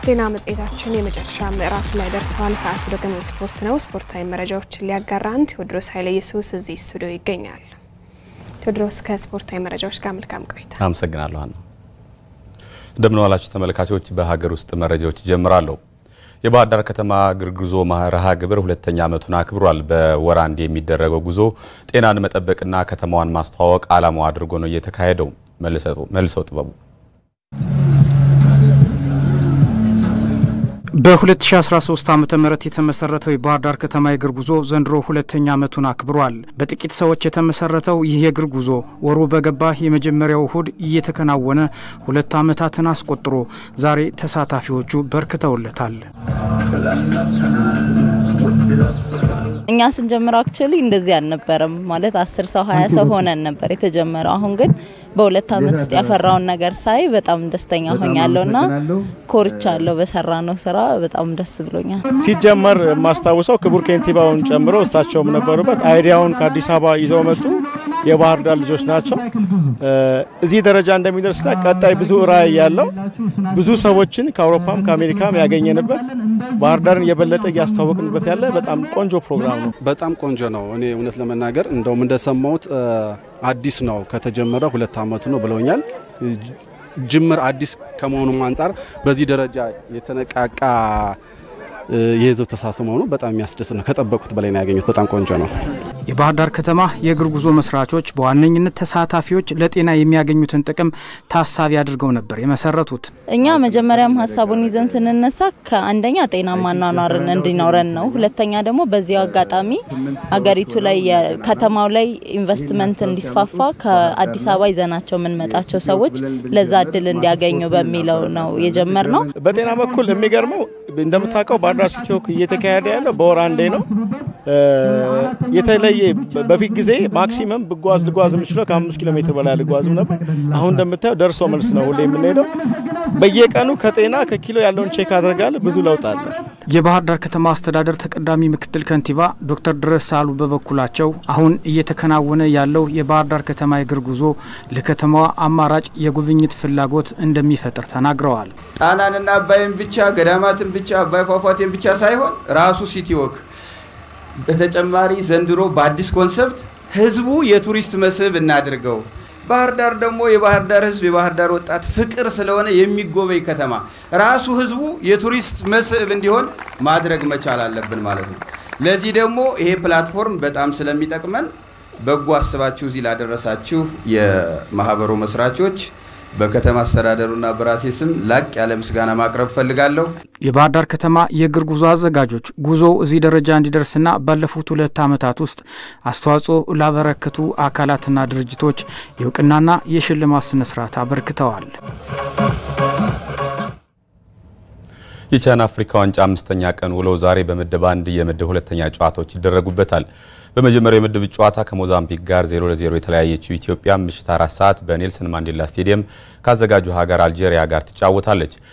ዜና መጽሔታችን የመጨረሻ ምዕራፍ ላይ ደርሷል። ሰዓቱ ደግሞ ስፖርት ነው። ስፖርታዊ መረጃዎችን ሊያጋራን ቴዎድሮስ ኃይለ ኢየሱስ እዚህ ስቱዲዮ ይገኛል። ቴዎድሮስ ከስፖርታዊ መረጃዎች ጋር መልካም ቆይታ። አመሰግናለሁ አና። እንደምን ዋላችሁ ተመልካቾች። በሀገር ውስጥ መረጃዎች ጀምራለሁ። የባህር ዳር ከተማ እግር ጉዞ መርሃ ግብር ሁለተኛ ዓመቱን አክብሯል። በወር አንድ የሚደረገው ጉዞ ጤናን መጠበቅና ከተማዋን ማስተዋወቅ ዓላማው አድርጎ ነው እየተካሄደው። መልሰው ጥበቡ በ2013 ዓመተ ምህረት የተመሰረተው የባህር ዳር ከተማ የእግር ጉዞ ዘንድሮ ሁለተኛ ዓመቱን አክብሯል። በጥቂት ሰዎች የተመሰረተው ይህ የእግር ጉዞ ወሩ በገባ የመጀመሪያው እሁድ እየተከናወነ 2 ዓመታትን አስቆጥሮ ዛሬ ተሳታፊዎቹ በርክተውለታል። እኛ ስንጀምረው አክቹሊ እንደዚህ አልነበረም ማለት 10 ሰው 20 ሰው ሆነን ነበር የተጀመረው። አሁን ግን በሁለት ዓመት ውስጥ ያፈራውን ነገር ሳይ በጣም ደስተኛ ሆኛለሁና ኮርቻለሁ። በሰራነው ስራ በጣም ደስ ብሎኛል። ሲጀመር ማስተዋወሰው ክቡር ከንቲባውን ጨምሮ እሳቸውም ነበሩበት። አይዲያውን ከአዲስ አበባ ይዘው መጡ። የባህር ዳር ልጆች ናቸው። እዚህ ደረጃ እንደሚደርስ ቀጣይ ብዙ ራዕይ ያለው ብዙ ሰዎችን ከአውሮፓም ከአሜሪካም ያገኘንበት ባህር ዳርን የበለጠ ያስተዋወቅንበት ያለ በጣም ቆንጆ ፕሮግራም ነው። በጣም ቆንጆ ነው። እኔ እውነት ለመናገር እንደውም እንደሰማሁት አዲስ ነው ከተጀመረ 2 ዓመት ነው ብለውኛል። ጅምር አዲስ ከመሆኑም አንፃር በዚህ ደረጃ የተነቃቃ የህዝብ ተሳትፎ መሆኑ በጣም የሚያስደስት ነው። ከጠበቁት በላይ ነው ያገኙት። በጣም ቆንጆ ነው። የባህር ዳር ከተማ የእግር ጉዞ መስራቾች በዋነኝነት ተሳታፊዎች ለጤና የሚያገኙትን ጥቅም ታሳቢ አድርገው ነበር የመሰረቱት። እኛ መጀመሪያም ሐሳቡን ይዘን ስንነሳ ከአንደኛ ጤናማ ኗኗርን እንዲኖረን ነው። ሁለተኛ ደግሞ በዚያው አጋጣሚ አገሪቱ ላይ ከተማው ላይ ኢንቨስትመንት እንዲስፋፋ ከአዲስ አበባ ይዘናቸው የምንመጣቸው ሰዎች ለዛ እድል እንዲያገኙ በሚለው ነው የጀመርነው። በጤና በኩል የሚገርመው እንደምታውቀው ባህር ዳር ሲቲ ዎክ እየተካሄደ ያለው በወር አንዴ ነው። የተለየ በፊት ጊዜ ማክሲመም ልጓዝ የምችለው ከ5 ኪሎ ሜትር በላይ ልጓዝም ነበር። አሁን እንደምታየው ደርሶ መልስ ነው ሁሌ የምንሄደው። በየቀኑ ከጤና ከኪሎ ያለውን ቼክ አድርጋለሁ። ብዙ ለውጥ አለ። የባህር ዳር ከተማ አስተዳደር ተቀዳሚ ምክትል ከንቲባ ዶክተር ድረሳሉ በበኩላቸው አሁን እየተከናወነ ያለው የባህር ዳር ከተማ የእግር ጉዞ ለከተማዋ አማራጭ የጉብኝት ፍላጎት እንደሚፈጥር ተናግረዋል። ጣናንና አባይን ብቻ ገዳማትን ብቻ አባይ ፏፏቴን ብቻ ሳይሆን ራሱ ሲቲ ዎክ በተጨማሪ ዘንድሮ በአዲስ ኮንሰፕት ህዝቡ የቱሪስት መስህብ እናድርገው። ባህር ዳር ደግሞ የባህር ዳር ህዝብ የባህር ዳር ወጣት ፍቅር ስለሆነ የሚጎበኝ ከተማ ራሱ ህዝቡ የቱሪስት መስህብ እንዲሆን ማድረግ መቻል አለብን ማለት ነው። ለዚህ ደግሞ ይሄ ፕላትፎርም በጣም ስለሚጠቅመን በጎ አስባችሁ እዚህ ላደረሳችሁ የማህበሩ መስራቾች በከተማ አስተዳደሩና በራሴ ስም ላቅ ያለ ምስጋና ማቅረብ ፈልጋለሁ። የባህር ዳር ከተማ የእግር ጉዞ አዘጋጆች ጉዞው እዚህ ደረጃ እንዲደርስና ባለፉት 2 ዓመታት ውስጥ አስተዋጽኦ ላበረከቱ አካላትና ድርጅቶች የእውቅናና የሽልማት ስነ ስርዓት አበርክተዋል። የቻን አፍሪካ ዋንጫ 5ኛ ቀን ውሎ ዛሬ በምድብ 1 የምድብ 2ኛ ጨዋታዎች ይደረጉበታል። በመጀመሪያው የምድብ ጨዋታ ከሞዛምቢክ ጋር 0-0 የተለያየችው ኢትዮጵያ ምሽት 4 ሰዓት በኔልሰን ማንዴላ ስቴዲየም ካዘጋጁ ሀገር አልጄሪያ ጋር ትጫወታለች።